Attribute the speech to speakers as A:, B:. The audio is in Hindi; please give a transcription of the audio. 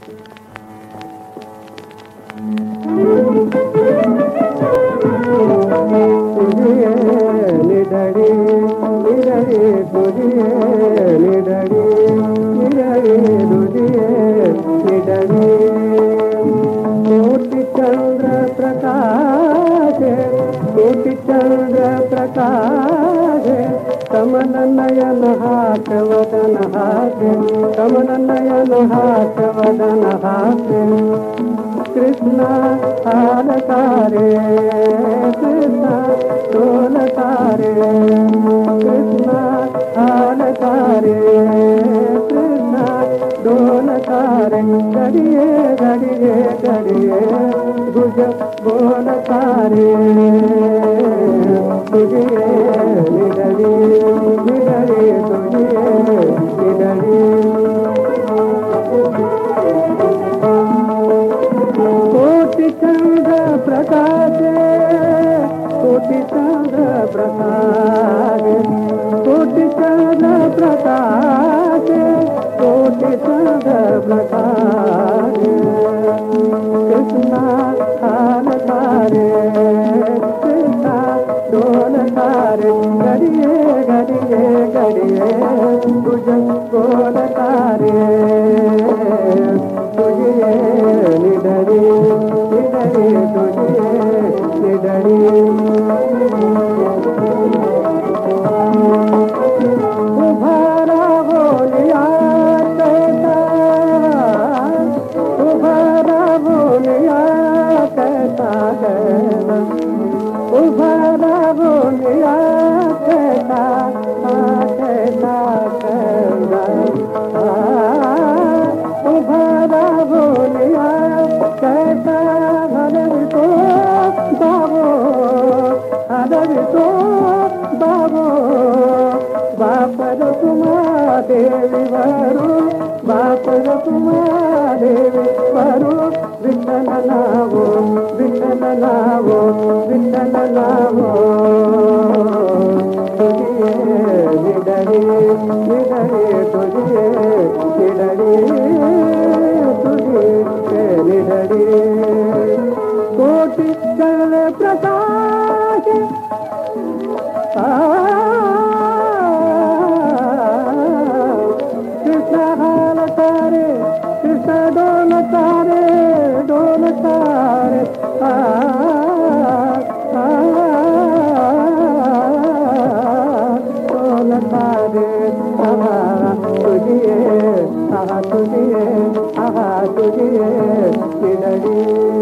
A: निडड़ी निडड़ी तुझिए निडड़ी निडड़ी तुझिए निडड़ी कोटि चंद्र प्रकाश कोटि चंद्र प्रकाश कमल नयन हाथ वदन हाथ कमल नयन हाथ वदन हाथ कृष्णा हाल तारे कृष्णा डोल तारे कृष्णा हाल तारे कृष्णा डोल तारे घड़िए घड़िए घड़िए भुज बोल तारे तुझिए निडरी निडरी तुझिए निडरी कोटि चंद्र प्रकाश कोटि चंद्र प्रकाश कोटि चंद्र प्रकाश कोटि चंद्र प्रकाश कृष्णा हाल तारे कृष्णा डोल तारे घड़िए घड़िए घड़िए तुझ बोल तारे तुझिए निडरी निडरी तुझिए निडरी उभारा बोलिया कैसा उभारा बोलिया कैसा कैसा उभारा बोलिया कैसा कैसा कैसा उभारा बोलिया कैसा हरवि तो बाबो हरवि तो बाबो बापर तुमा देवी वरु बापर तुमा देवी वरु विठ्ठल नावो विठ्ठल नावो विठ्ठल नावो तुझिए निडरी निडरी तुझिए निडरी तुझिए निडरी कोटि चंद्र प्रकाश कृष्ण हाल तारे कृष्ण डोल तारे डोल तारे डोल तारे तुझिए तुझिए तुझिए निडरी